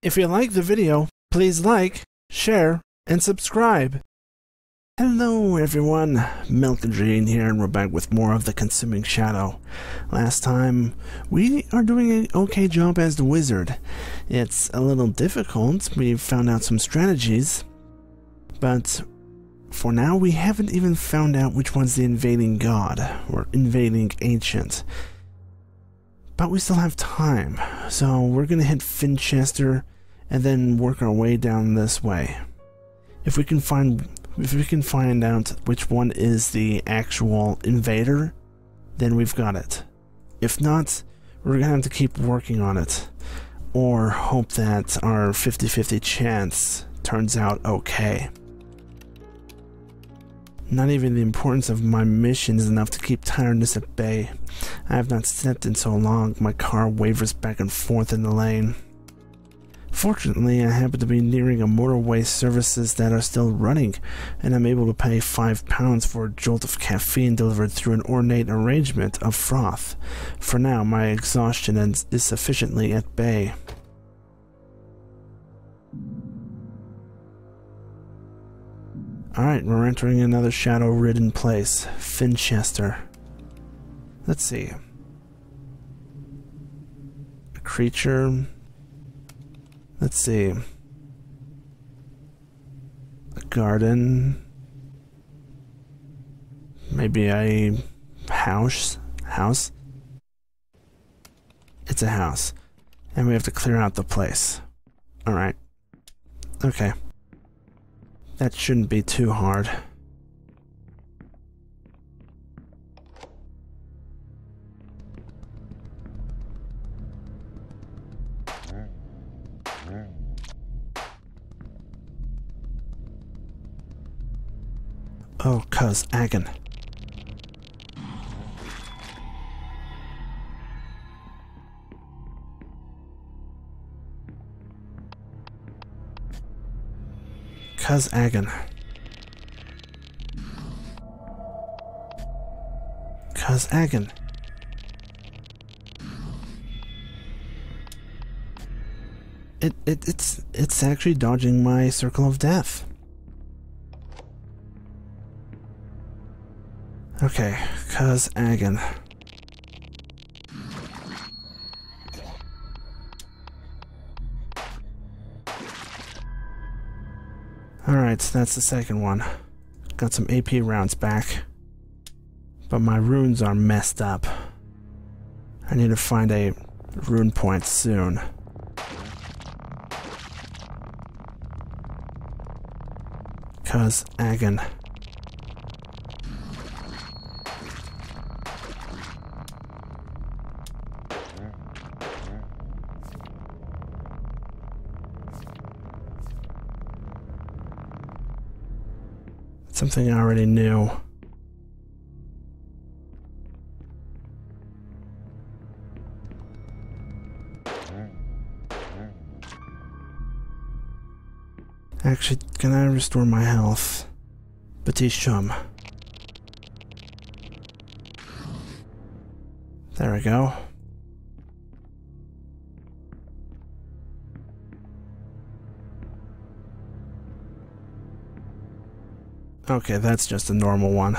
If you like the video, please like, share, and subscribe. Hello everyone, Melkadrine here, and we're back with more of the Consuming Shadow. Last time, we are doing an okay job as the wizard. It's a little difficult, we've found out some strategies, but for now we haven't even found out which one's the invading god, or invading ancient. But we still have time, so we're gonna hit Finchester and then work our way down this way. If we can find out which one is the actual invader, then we've got it. If not, we're gonna have to keep working on it, or hope that our 50-50 chance turns out okay. Not even the importance of my mission is enough to keep tiredness at bay. I have not slept in so long, my car wavers back and forth in the lane. Fortunately, I happen to be nearing a motorway services that are still running, and I'm able to pay £5 for a jolt of caffeine delivered through an ornate arrangement of froth. For now, my exhaustion is sufficiently at bay. Alright, we're entering another shadow-ridden place, Finchester. Let's see. A creature. Let's see. A garden. Maybe a house. It's a house. And we have to clear out the place. Alright. Okay. That shouldn't be too hard. Oh, cuz Agon. Cuz Agon. Cuz Agon. It's actually dodging my circle of death. Okay, cuz Agon. Alright, that's the second one. Got some AP rounds back. But my runes are messed up. I need to find a rune point soon. Cuz Agon. Something I already knew. Actually, can I restore my health? Batiste Chum. There we go. Okay, that's just a normal one.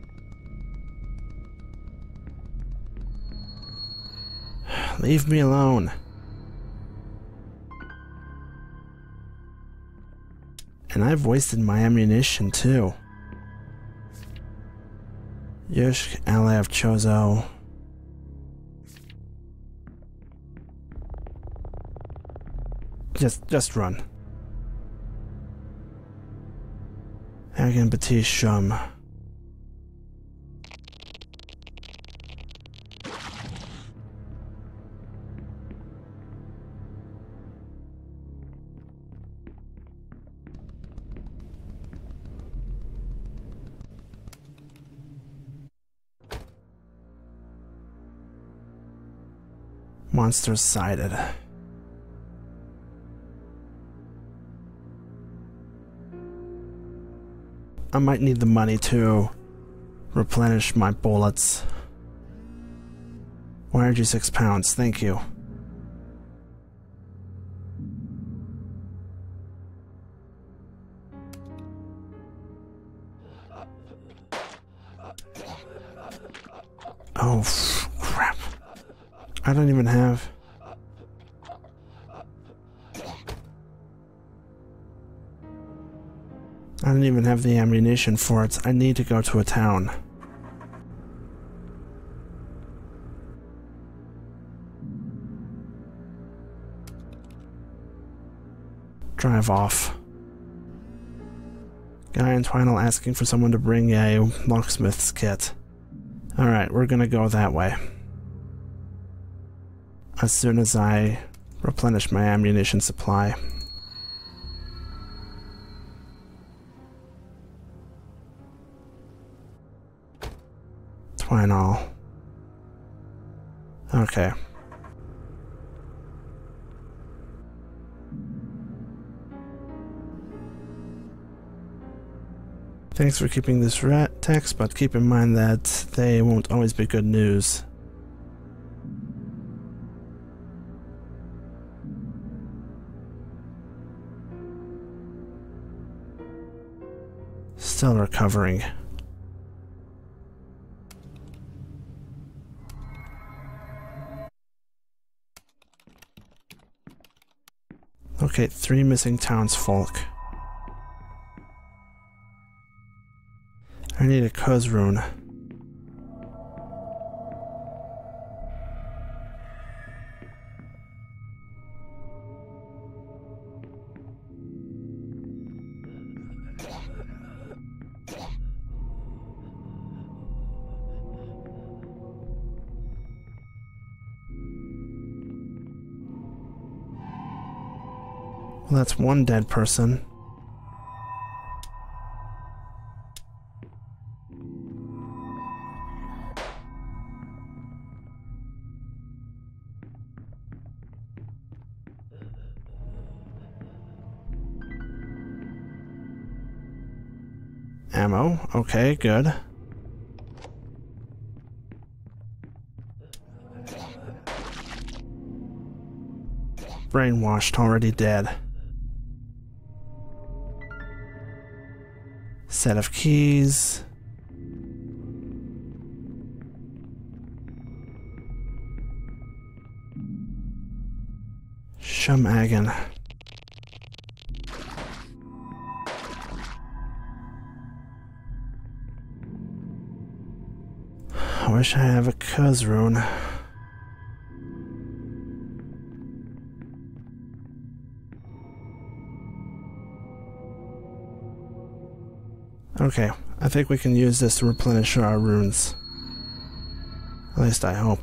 Leave me alone. And I've wasted my ammunition too. Yushk, ally of Chozo. Just run. Agon Batiste Chum. Monsters sighted. I might need the money to replenish my bullets. Why are you £6? Thank you. Oh, crap. I don't even have... I don't even have the ammunition for it. I need to go to a town. Drive off. Guy in Twinal asking for someone to bring a locksmith's kit. Alright, we're gonna go that way. As soon as I replenish my ammunition supply. Twinal. Okay. Thanks for keeping this text, but keep in mind that they won't always be good news. Still recovering. Okay, 3 missing townsfolk. I need a Cuz rune. Well, that's one dead person. Ammo. Okay, good. Brainwashed, already dead. Set of keys. Shumagan. I wish I have a Cuz rune. Okay, I think we can use this to replenish our runes. At least I hope.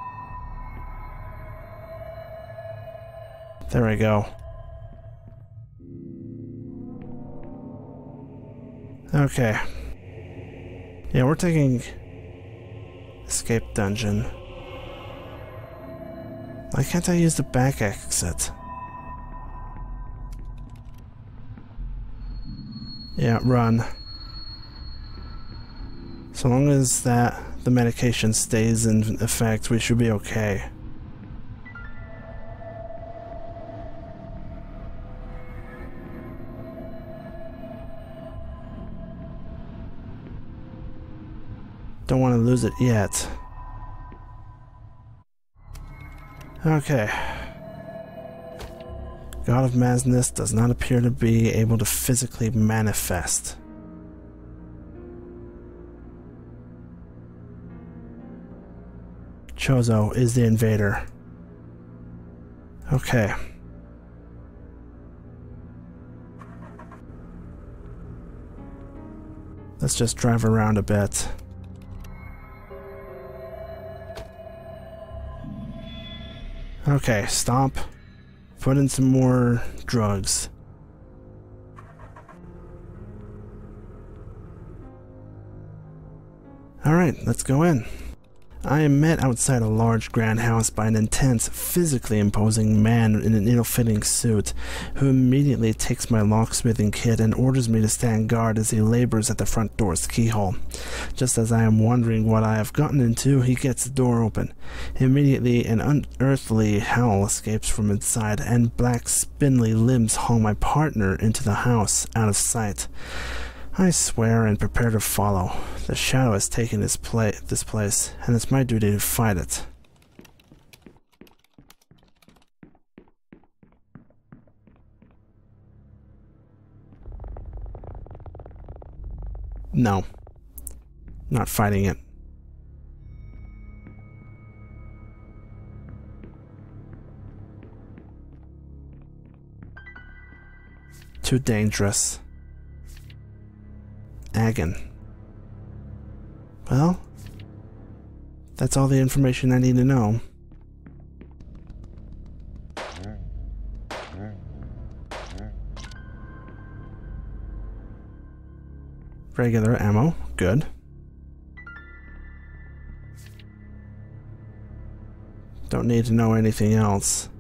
There we go. Okay. Yeah, we're taking escape dungeon. Why can't I use the back exit? Yeah, run. So long as the medication stays in effect, we should be okay. Don't want to lose it yet. Okay. God of Madness does not appear to be able to physically manifest. Chozo is the invader. Okay. Let's just drive around a bit. Okay, stop. Put in some more drugs. Alright, let's go in. I am met outside a large grand house by an intense, physically imposing man in an ill-fitting suit, who immediately takes my locksmithing kit and orders me to stand guard as he labors at the front door's keyhole. Just as I am wondering what I have gotten into, he gets the door open. Immediately, an unearthly howl escapes from inside, and black, spindly limbs haul my partner into the house, out of sight. I swear and prepare to follow. The shadow has taken this place, and it's my duty to fight it. No. Not fighting it. Too dangerous. Agon. Well, that's all the information I need to know. Regular ammo, good. Don't need to know anything else.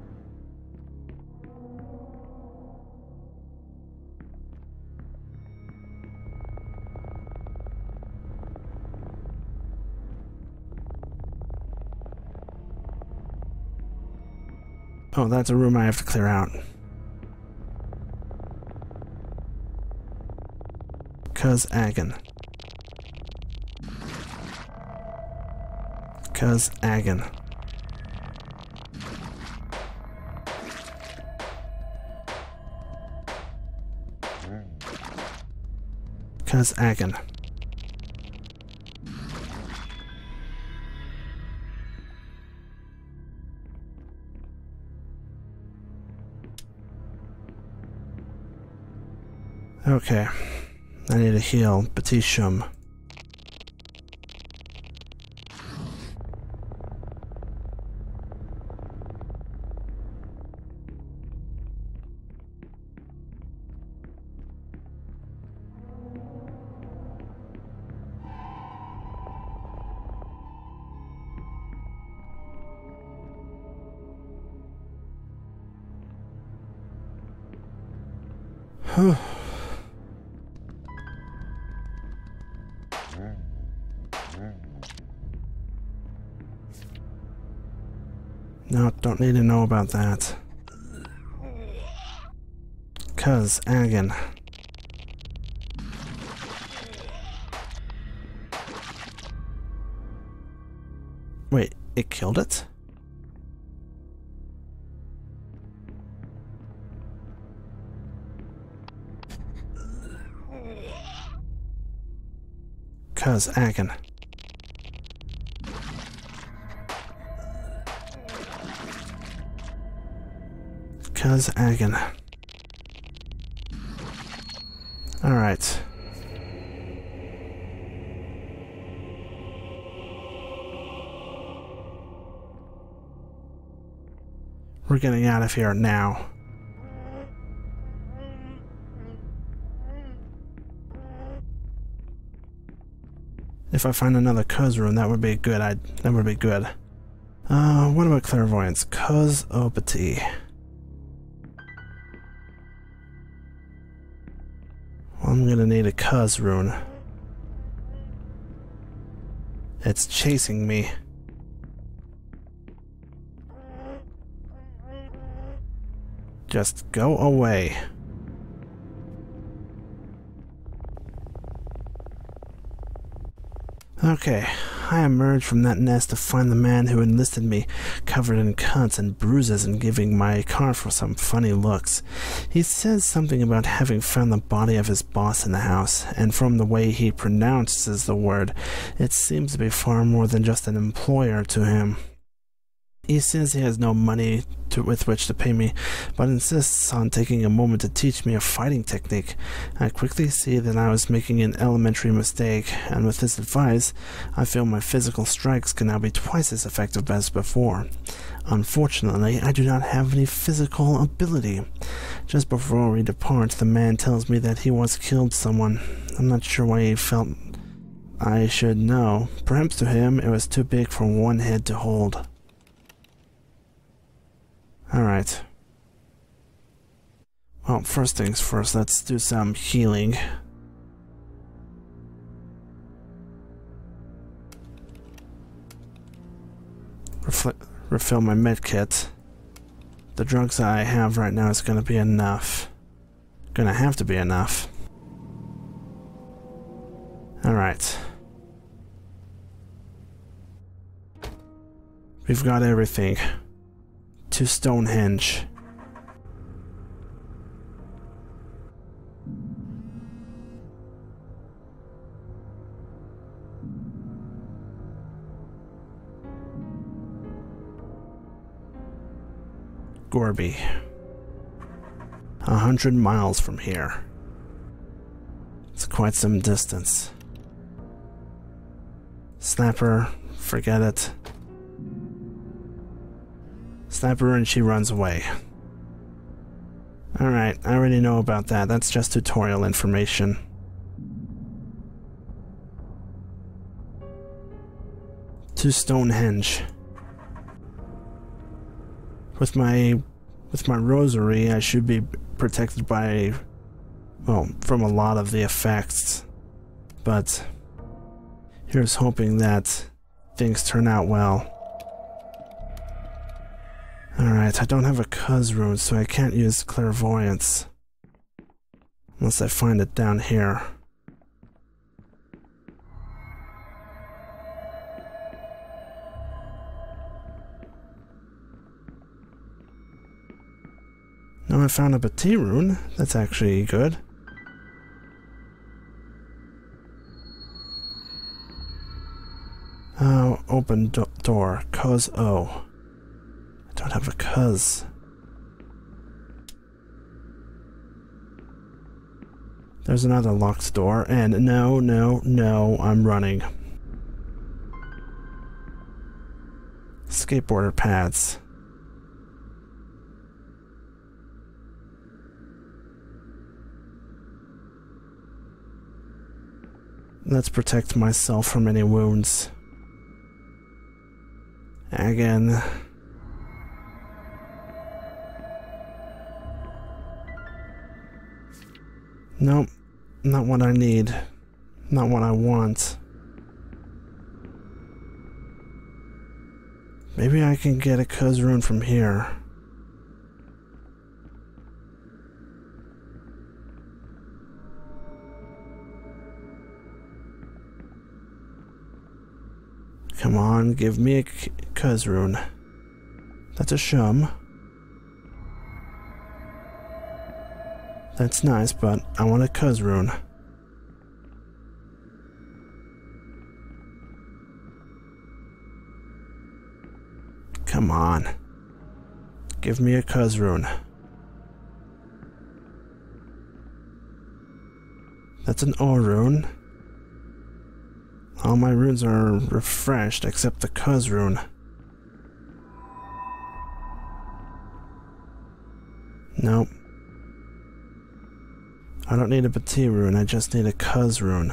Oh, that's a room I have to clear out. 'Cause Agon. 'Cause Agon. 'Cause Agon. Okay. I need to heal Petit Chum. Huh. No, don't need to know about that. 'Cause Agon. Wait, it killed it? Cause Agon. Cause Agon. Alright. We're getting out of here now. If I find another Cuz rune, that would be good. That would be good. What about clairvoyance? Cuz Opati. Well, I'm gonna need a Cuz rune. It's chasing me. Just go away. Okay, I emerged from that nest to find the man who enlisted me, covered in cuts and bruises and giving my car for some funny looks. He says something about having found the body of his boss in the house, and from the way he pronounces the word, it seems to be far more than just an employer to him. He says he has no money with which to pay me, but insists on taking a moment to teach me a fighting technique. I quickly see that I was making an elementary mistake, and with this advice, I feel my physical strikes can now be twice as effective as before. Unfortunately, I do not have any physical ability. Just before we depart, the man tells me that he once killed someone. I'm not sure why he felt I should know. Perhaps to him, it was too big for one head to hold. Alright. Well, first things first, let's do some healing. Refill my medkit. The drugs I have right now is gonna be enough. Gonna have to be enough. Alright. We've got everything. To Stonehenge. Gorby. 100 miles from here. It's quite some distance. Snapper, forget it. Snapper and she runs away. Alright, I already know about that. That's just tutorial information. To Stonehenge. With my rosary, I should be protected by, well, from a lot of the effects. But here's hoping that things turn out well. Alright, I don't have a Cuz rune, so I can't use clairvoyance. Unless I find it down here. Now I found a Bati rune. That's actually good. Oh, open door. Cuz O. I don't have a Cuz. There's another locked door, and no, I'm running. Skateboarder pads. Let's protect myself from any wounds. Again. Nope, not what I need. Not what I want. Maybe I can get a Cuz rune from here. Come on, give me a Cuz rune. That's a shum. That's nice, but I want a Cuz rune. Come on. Give me a Cuz rune. That's an O rune. All my runes are refreshed except the Cuz rune. Nope. I don't need a Bati rune, I just need a Cuz rune.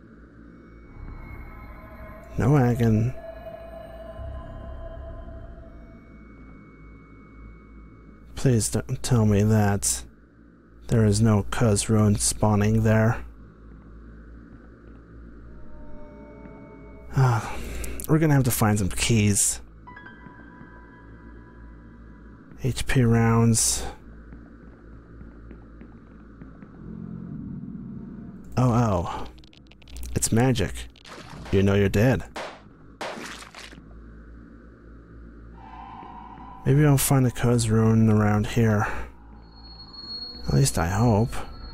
No Agon. Please don't tell me that there is no Cuz rune spawning there. We're gonna have to find some keys. HP rounds. Oh. It's magic. You know you're dead. Maybe I'll find a Cuz rune around here. At least I hope.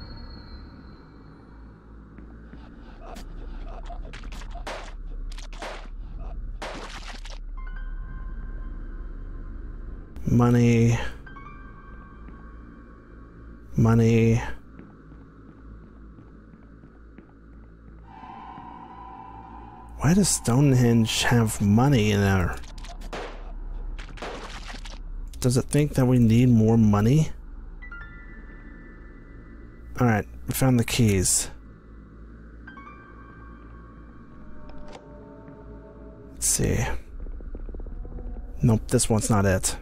Money. Why does Stonehenge have money in there? Does it think that we need more money? Alright, we found the keys. Let's see. Nope, this one's not it.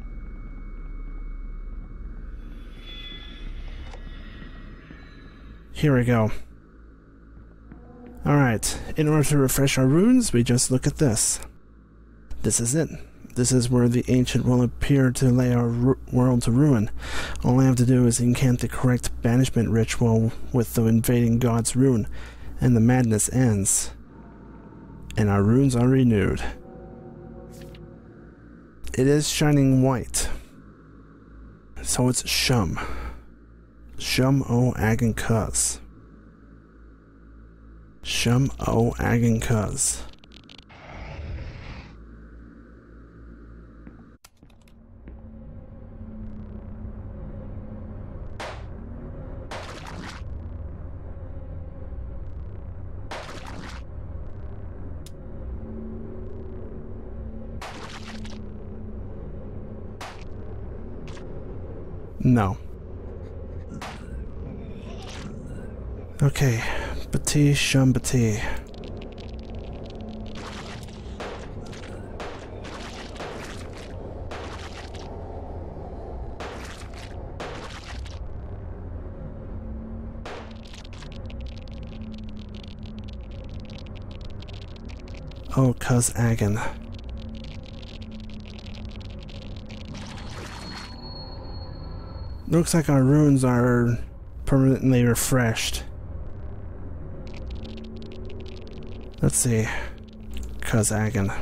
Here we go. Alright, in order to refresh our runes, we just look at this. This is it. This is where the Ancient will appear to lay our world to ruin. All I have to do is incant the correct banishment ritual with the invading god's rune, and the madness ends, and our runes are renewed. It is shining white, so it's Shum. Shum o Agan Cuz. Shum o Agan Cuz. No. Okay, Bati Shum Bati. Oh, Cuz Agan. Looks like our runes are permanently refreshed. Let's see. Cuz Agan.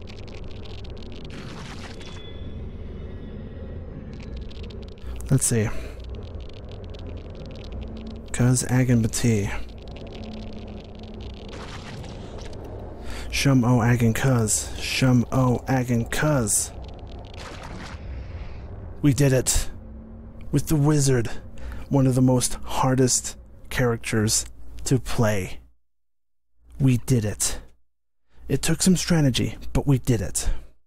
Let's see. Cuz Agan Bati. Shum o Agan Cuz. Shum o Agan Cuz. We did it! With the wizard, one of the most hardest characters to play. We did it. It took some strategy, but we did it.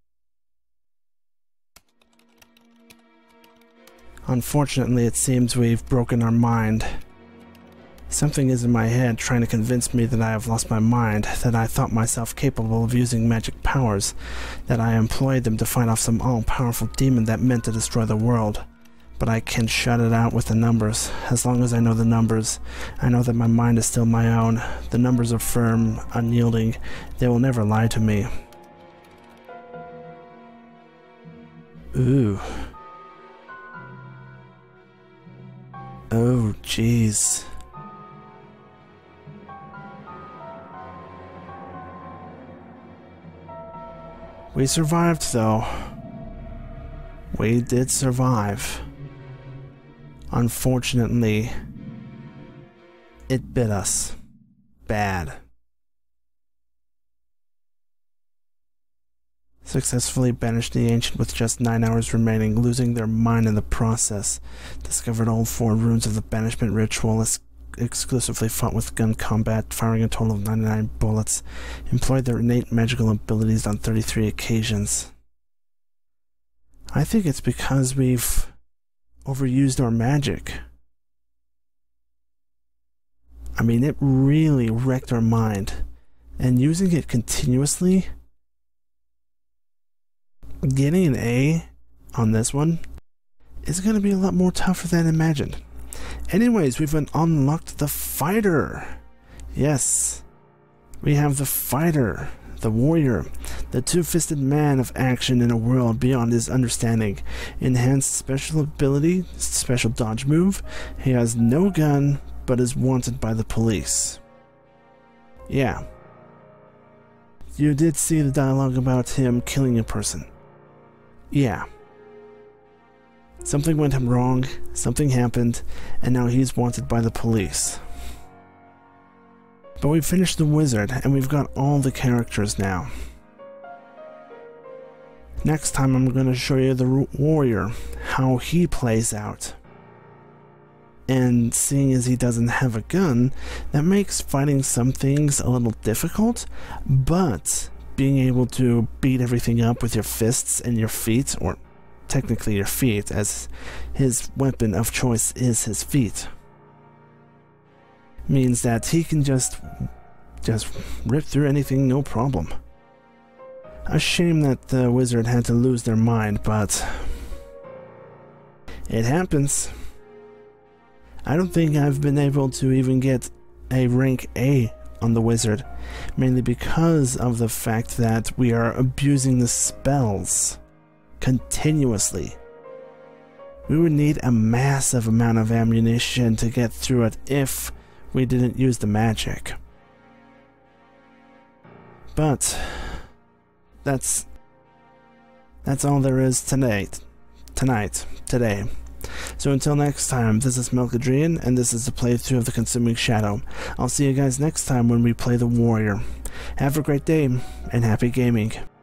Unfortunately, it seems we've broken our mind. Something is in my head trying to convince me that I have lost my mind, that I thought myself capable of using magic powers, that I employed them to fight off some all-powerful demon that meant to destroy the world. But I can shut it out with the numbers. As long as I know the numbers, I know that my mind is still my own. The numbers are firm, unyielding. They will never lie to me. Ooh. Oh, jeez. We survived, though. We did survive. Unfortunately, it bit us. Bad. Successfully banished the Ancient with just 9 hours remaining, losing their mind in the process. Discovered all 4 runes of the banishment ritual, exclusively fought with gun combat, firing a total of 99 bullets. Employed their innate magical abilities on 33 occasions. I think it's because we've overused our magic. I mean, it really wrecked our mind. And using it continuously, getting an A on this one is going to be a lot more tougher than imagined. Anyways, we've unlocked the fighter. Yes, we have the fighter. The warrior, the two-fisted man of action in a world beyond his understanding. Enhanced special ability, special dodge move. He has no gun, but is wanted by the police. Yeah. You did see the dialogue about him killing a person. Yeah. Something went wrong, something happened, and now he's wanted by the police. But we've finished the wizard, and we've got all the characters now. Next time I'm going to show you the warrior, how he plays out. And seeing as he doesn't have a gun, that makes fighting some things a little difficult, but being able to beat everything up with your fists and your feet, or technically your feet, as his weapon of choice is his feet, means that he can just rip through anything, no problem. A shame that the wizard had to lose their mind, but it happens. I don't think I've been able to even get a rank A on the wizard, mainly because of the fact that we are abusing the spells continuously. We would need a massive amount of ammunition to get through it if we didn't use the magic. But that's all there is today. So until next time, this is Melkadrian, and this is the playthrough of the Consuming Shadow. I'll see you guys next time when we play the Warrior. Have a great day, and happy gaming.